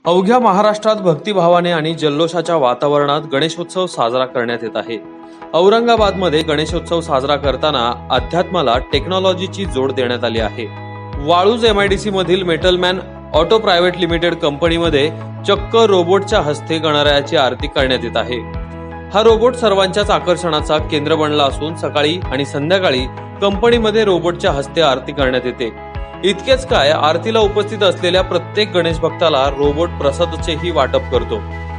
अवघ्या महाराष्ट्रात भक्तिभावाने आणि जल्लोषाच्या वातावरणात गणेशोत्सव साजरा करण्यात येत आहे। औरंगाबादमध्ये गणेशोत्सव साजरा करताना अध्यात्माला टेक्नॉलॉजीची जोड देण्यात आली आहे। वाळूज MIDC मधील मेटलमॅन ऑटो प्रायव्हेट लिमिटेड कंपनीमध्ये चक्क रोबोटच्या हस्ते गणरायाची आरती करण्यात येत आहे। हा रोबोट सर्वांच्याच आकर्षणाचा केंद्र बनला असून सकाळी आणि संध्याकाळी कंपनीमध्ये रोबोटच्या हस्ते आरती करण्यात येते। इतकेच काय, आरतीला उपस्थित असलेल्या प्रत्येक गणेश भक्ताला रोबोट प्रसादाचेही वाटप करतो।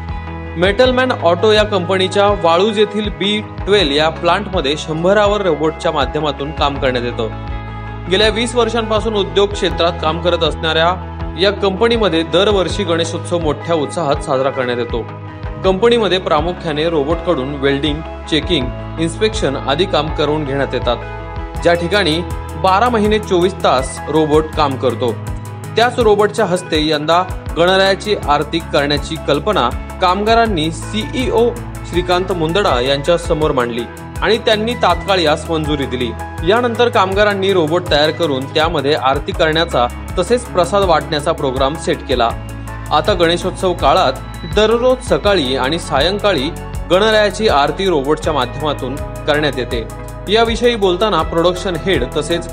मेटलमॅन ऑटो या कंपनीच्या वाळूज येथील B12 या प्लांटमध्ये 100वर रोबोटच्या माध्यमातून काम करण्यात येतं। गेल्या 20 वर्षांपासून उद्योग क्षेत्रात काम करत असणाऱ्या या कंपनीमध्ये दरवर्षी गणेशोत्सव मोठ्या उत्साहात साजरा करण्यात येतो। कंपनीमध्ये प्रामुख्याने रोबोटकडून वेल्डिंग, चेकिंग, इन्स्पेक्शन आदी काम करून घेण्यात येतात, ज्या ठिकाणी 12 महिने 24 तास रोबोट काम करतो। त्याच रोबोटच्या हस्ते यंदा गणरायाची आरती करण्याची कल्पना कामगारांनी CEO श्रीकांत मुंदडा यांच्या समोर मांडली आणि त्यांनी तात्काळ यास मंजुरी दिली। यानंतर कामगारांनी रोबोट तयार करून त्यामध्ये आरती करण्याचा तसेच प्रसाद वाटण्याचा प्रोग्राम सेट केला। आता गणेशोत्सव काळात दररोज सकाळी आणि सायंकाळी गणरायाची आरती रोबोटच्या माध्यमातून करण्यात येते। याविषयी बोलताना प्रोडक्शन हेड तसेच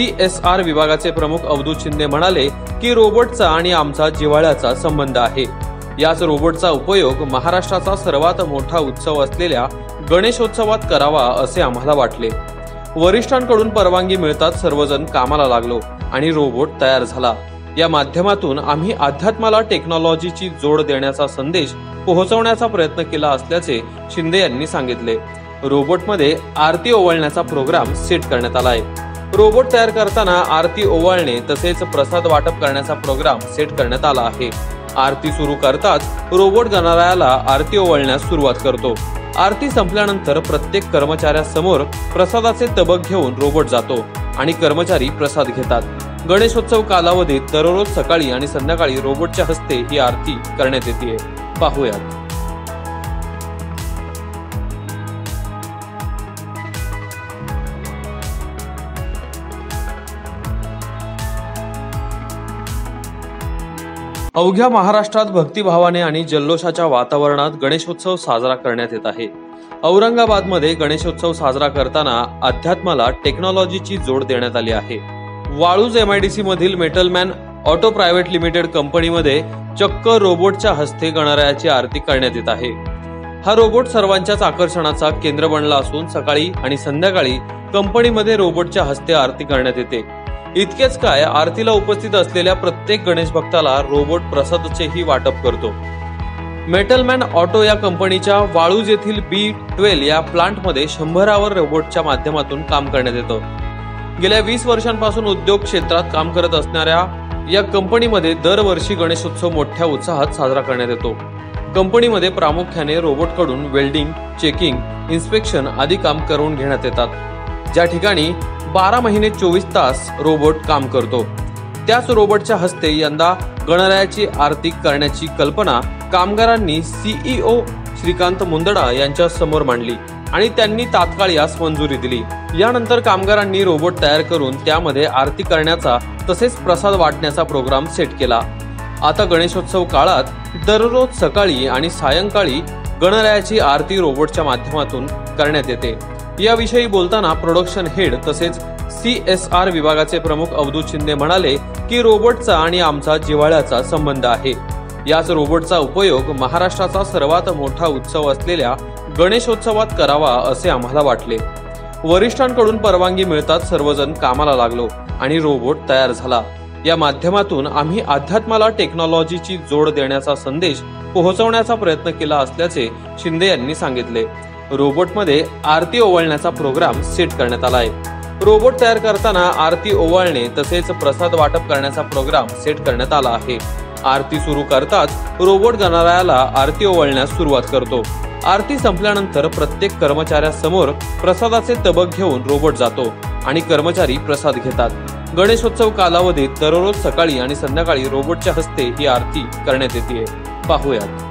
CSR विभागाचे प्रमुख अवधूत शिंदे म्हणाले की रोबोटचा आणि आमचा जिव्हाळ्याचा संबंध आहे। याच रोबोटचा उपयोग महाराष्ट्राचा सर्वात मोठा उत्सव असलेल्या गणेशोत्सवात करावा असे आम्हाला वाटले। वरिष्ठांकडून परवानगी मिळताच सर्वजण कामाला लागलो आणि रोबोट तयार झाला। या माध्यमातून आम्ही अध्यात्माला टेक्नॉलॉजीची जोड देण्याचा संदेश पोहोचवण्याचा प्रयत्न केला असल्याचे शिंदे यांनी सांगितले। रोबोटमध्ये आरती ओवाळण्याचा प्रोग्राम सेट करण्यात आलाय। रोबोट तयार करताना आरती ओवाळणे तसेच प्रसाद वाटप करण्याचा प्रोग्राम सेट करण्यात आला आहे। आरती सुरू करताच रोबोट गणरायाला आरती ओवाळण्यास सुरुवात करतो। आरती संपल्यानंतर प्रत्येक कर्मचाऱ्यासमोर प्रसादाचे तबक घेऊन रोबोट जातो आणि कर्मचारी प्रसाद घेतात। गणेशोत्सव कालावधीत दररोज सकाळी आणि संध्याकाळी रोबोटच्या हस्ते ही आरती करण्यात येते। पाहूयात। अवघ्या महाराष्ट्रात भक्तिभावाने आणि जल्लोषाच्या वातावरणात गणेशोत्सव साजरा करण्यात येत आहे। औरंगाबादमध्ये गणेशोत्सव साजरा करताना अध्यात्माला टेक्नॉलॉजीची जोड देण्यात आली आहे। वाळूज MIDC मधील मेटलमॅन ऑटो प्रायव्हेट लिमिटेड कंपनीमध्ये चक्क रोबोटच्या हस्ते गणरायाची आरती करण्यात येत आहे। हा रोबोट सर्वांच्याच आकर्षणाचा केंद्र बनला असून सकाळी आणि संध्याकाळी कंपनीमध्ये रोबोटच्या हस्ते आरती करण्यात येते। इतकेच काय, आरतीला उपस्थित असलेल्या प्रत्येक गणेश भक्ताला रोबोट प्रसादाचेही वाटप करतो। मेटलमॅन ऑटो या कंपनीच्या वाळूज येथील B12 या प्लांटमध्ये 100वर रोबोटच्या माध्यमातून काम करण्यात येतं। गेल्या 20 वर्षांपासून उद्योग क्षेत्रात काम करत असणाऱ्या या कंपनीमध्ये दरवर्षी गणेशोत्सव मोठ्या उत्साहात साजरा करण्यात येतो। कंपनीमध्ये प्रामुख्याने रोबोटकडून वेल्डिंग, चेकिंग, इन्स्पेक्शन आदी काम करून घेण्यात येतात, ज्या ठिकाणी 12 महिने 24 तास रोबोट काम करतो। त्याच रोबोटच्या हस्ते यंदा गणरायाची आरती करण्याची कल्पना कामगारांनी CEO श्रीकांत मुंदडा यांच्या समोर मांडली आणि त्यांनी तात्काळ यास मंजुरी दिली। यानंतर कामगारांनी रोबोट तयार करून त्यामध्ये आरती करण्याचा तसेच प्रसाद वाटण्याचा प्रोग्राम सेट केला। आता गणेशोत्सव काळात दररोज सकाळी आणि सायंकाळी गणरायाची आरती रोबोटच्या माध्यमातून करण्यात येते। याविषयी बोलताना प्रोडक्शन हेड तसेच CSR विभागाचे प्रमुख अवधूत शिंदे म्हणाले की रोबोटचा आणि आमचा जिव्हाळ्याचा संबंध आहे। याच रोबोटचा उपयोग महाराष्ट्राचा सर्वात मोठा उत्सव असलेल्या गणेशोत्सवात करावा असे आम्हाला वाटले। वरिष्ठांकडून परवानगी मिळताच सर्वजण कामाला लागलो आणि रोबोट तयार झाला। या माध्यमातून आम्ही अध्यात्माला टेक्नॉलॉजीची जोड देण्याचा संदेश पोहोचवण्याचा प्रयत्न केला असल्याचे शिंदे यांनी सांगितले। रोबोटमध्ये आरती ओवाळण्याचा प्रोग्राम सेट करण्यात आलाय। रोबोट तयार करताना आरती ओवाळणे तसेच प्रसाद वाटप करण्याचा प्रोग्राम सेट करण्यात आला आहे। आरती सुरू करताच रोबोट गणरायाला आरती ओवाळण्यास सुरुवात करतो। आरती संपल्यानंतर प्रत्येक कर्मचाऱ्यासमोर प्रसादाचे तबक घेऊन रोबोट जातो आणि कर्मचारी प्रसाद घेतात। गणेशोत्सव कालावधीत दररोज सकाळी आणि संध्याकाळी रोबोटच्या हस्ते ही आरती करण्यात येते। पाहूयात।